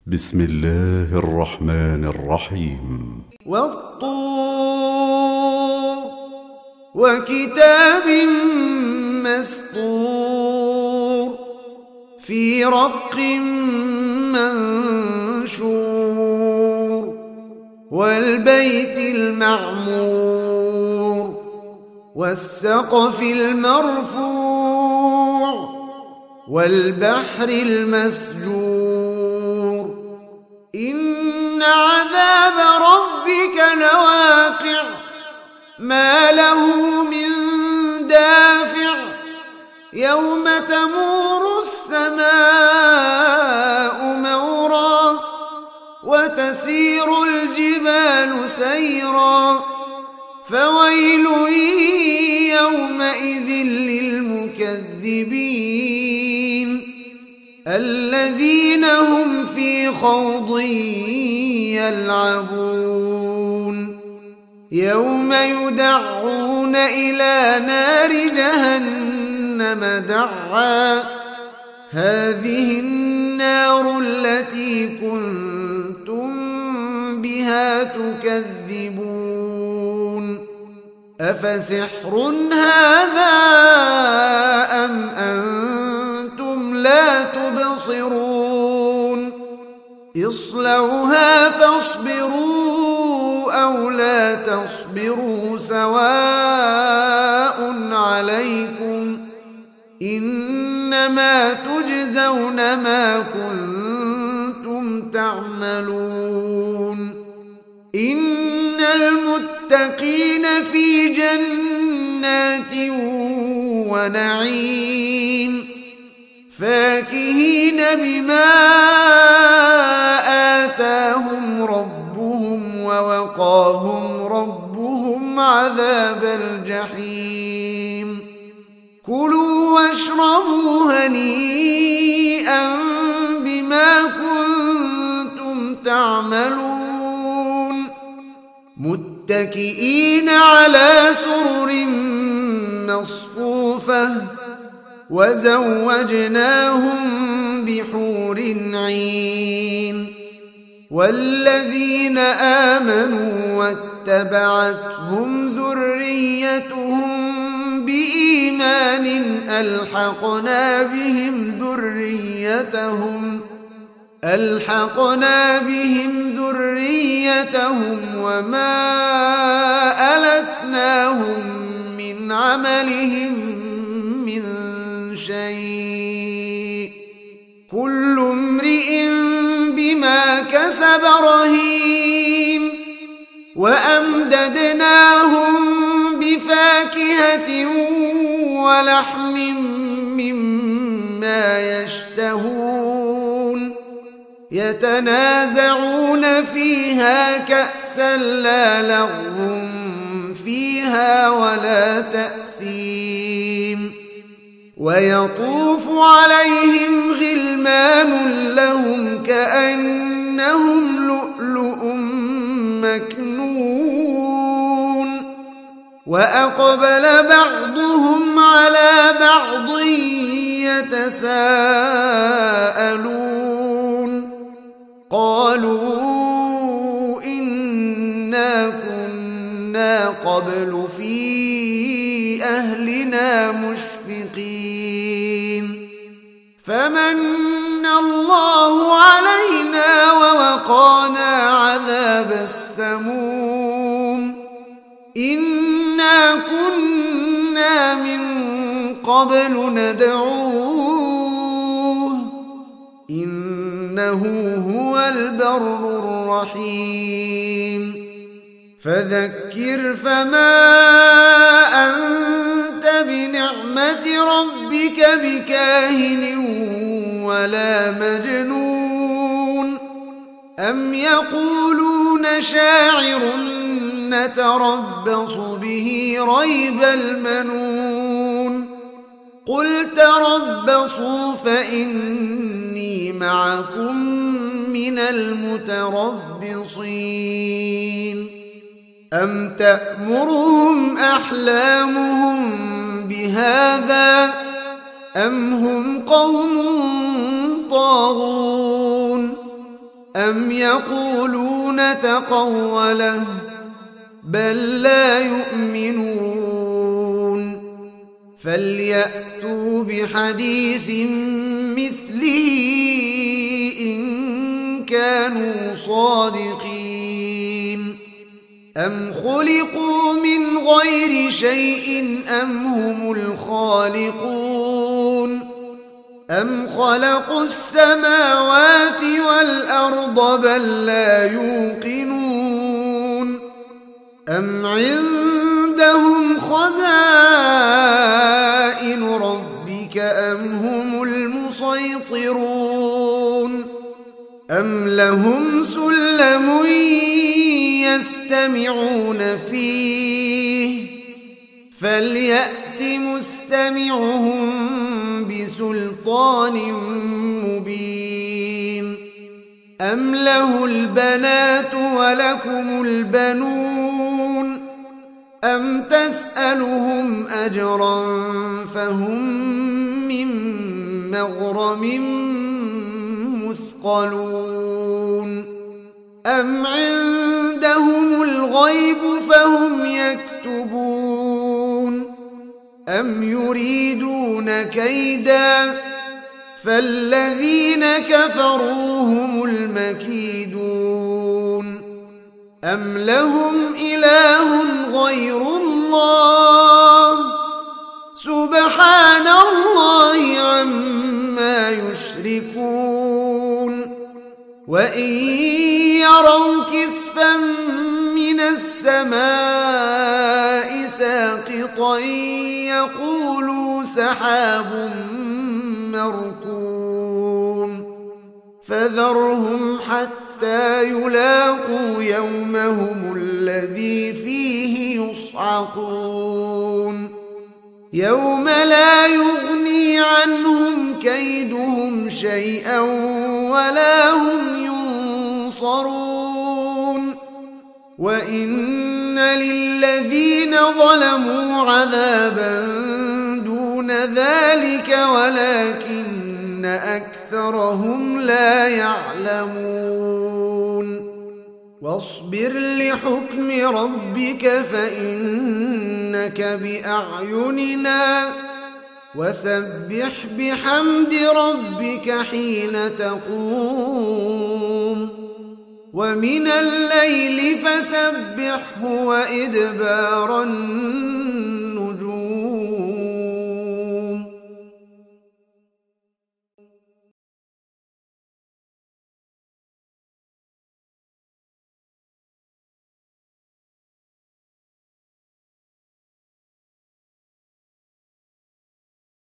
بسم الله الرحمن الرحيم. والطور وكتاب مسطور في رق منشور والبيت المعمور والسقف المرفوع والبحر المسجور إن عذاب ربك لواقع ما له من دافع يوم تمور السماء مورا وتسير الجبال سيرا فويل يومئذ للمكذبين الذين هم في خوض يلعبون يوم يدعون إلى نار جهنم دعا هذه النار التي كنتم بها تكذبون أفسحر هذا أم أنتم لا تبصرون اصلوها فاصبروا أو لا تصبروا سواء عليكم إنما تجزون ما كنتم تعملون إن المتقين في جنات ونعيم فاكهين بما آتاهم ربهم ووقاهم ربهم عذاب الجحيم كلوا واشربوا هنيئا بما كنتم تعملون متكئين على سرر مصفوفة وزوجناهم بحور عين والذين آمنوا واتبعتهم ذريتهم بإيمان ألحقنا بهم ذريتهم وما ألتناهم من عملهم من شيء كل امرئ بما كسب رهين وأمددناهم بفاكهة ولحم مما يشتهون يتنازعون فيها كأسا لا لغو فيها ولا تأثيم ويطوف عليهم غلمان لهم كأنهم لؤلؤ مكنون وأقبل بعضهم على بعض يتساءلون قالوا إنا كنا قبل في أهلنا مشفقين فمن الله علينا ووقانا عذاب السموم إنا كنا من قبل ندعوه إنه هو البر الرحيم فذكر فما أنت بنعمة ربك بكاهن ولا مجنون أم يقولون شاعر نتربص به ريب المنون قل تربصوا فإني معكم من المتربصين أم تأمرهم أحلامهم بهذا أم هم قوم طاغون أم يقولون تقوله بل لا يؤمنون فليأتوا بحديث مثله إن كانوا صادقين أم خلقوا من غير شيء أم هم الخالقون أم خلقوا السماوات والأرض بل لا يوقنون أم عندهم خزائن ربك أم هم المسيطرون أم لهم سلم يستمعون فيه فليأت مستمعهم بسلطان مبين أم له البنات ولكم البنون أم تسألهم أجرا فهم من مغرم مثقلون أم عندهم الغيب فهم يكتبون أم يريدون كيدا فالذين كفروا هم المكيدون أم لهم إله غير الله سبحان الله عما يشركون وإن يروا كسفا من السماء ساقطا يقولوا سحاب مركوم فذرهم حتى يلاقوا يومهم الذي فيه يصعقون يوم لا يغني عنهم كيدهم شيئا ولا هم ينصرون وإن للذين ظلموا عذابا دون ذلك ولكن أكثرهم لا يعلمون واصبر لحكم ربك فإنك بأعيننا وسبح بحمد ربك حين تقوم ومن الليل فسبحه وإدبار النجوم